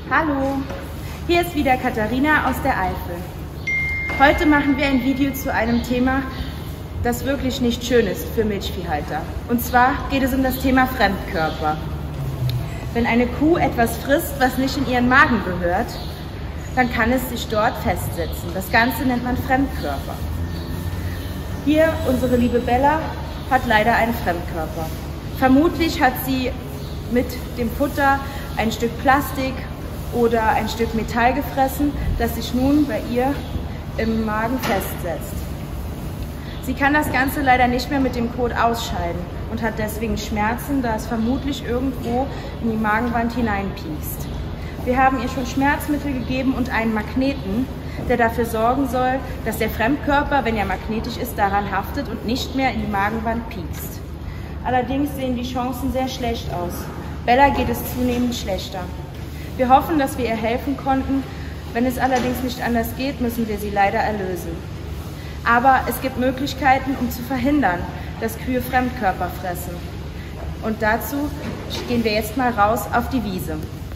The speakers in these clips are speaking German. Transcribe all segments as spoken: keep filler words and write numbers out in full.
Hallo, hier ist wieder Katharina aus der Eifel. Heute machen wir ein Video zu einem Thema, das wirklich nicht schön ist für Milchviehhalter. Und zwar geht es um das Thema Fremdkörper. Wenn eine Kuh etwas frisst, was nicht in ihren Magen gehört, dann kann es sich dort festsetzen. Das Ganze nennt man Fremdkörper. Hier, unsere liebe Bella, hat leider einen Fremdkörper. Vermutlich hat sie mit dem Futter ein Stück Plastik oder ein Stück Metall gefressen, das sich nun bei ihr im Magen festsetzt. Sie kann das Ganze leider nicht mehr mit dem Kot ausscheiden und hat deswegen Schmerzen, da es vermutlich irgendwo in die Magenwand hineinpiekst. Wir haben ihr schon Schmerzmittel gegeben und einen Magneten, der dafür sorgen soll, dass der Fremdkörper, wenn er magnetisch ist, daran haftet und nicht mehr in die Magenwand piekst. Allerdings sehen die Chancen sehr schlecht aus. Bella geht es zunehmend schlechter. Wir hoffen, dass wir ihr helfen konnten. Wenn es allerdings nicht anders geht, müssen wir sie leider erlösen. Aber es gibt Möglichkeiten, um zu verhindern, dass Kühe Fremdkörper fressen. Und dazu gehen wir jetzt mal raus auf die Wiese.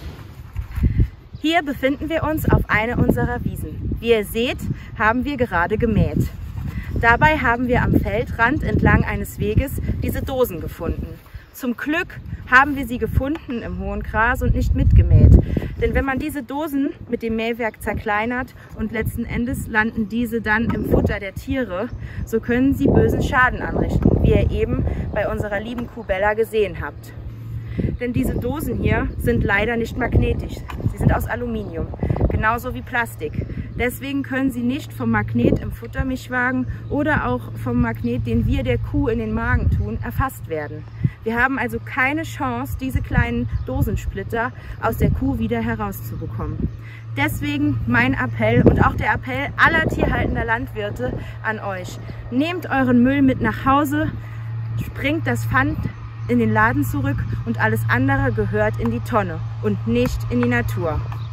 Hier befinden wir uns auf einer unserer Wiesen. Wie ihr seht, haben wir gerade gemäht. Dabei haben wir am Feldrand entlang eines Weges diese Dosen gefunden. Zum Glück haben wir sie gefunden im hohen Gras und nicht mitgemäht. Denn wenn man diese Dosen mit dem Mähwerk zerkleinert und letzten Endes landen diese dann im Futter der Tiere, so können sie bösen Schaden anrichten, wie ihr eben bei unserer lieben Kuh Bella gesehen habt. Denn diese Dosen hier sind leider nicht magnetisch. Sie sind aus Aluminium, genauso wie Plastik. Deswegen können sie nicht vom Magnet im Futtermischwagen oder auch vom Magnet, den wir der Kuh in den Magen tun, erfasst werden. Wir haben also keine Chance, diese kleinen Dosensplitter aus der Kuh wieder herauszubekommen. Deswegen mein Appell und auch der Appell aller tierhaltender Landwirte an euch. Nehmt euren Müll mit nach Hause, bringt das Pfand in den Laden zurück und alles andere gehört in die Tonne und nicht in die Natur.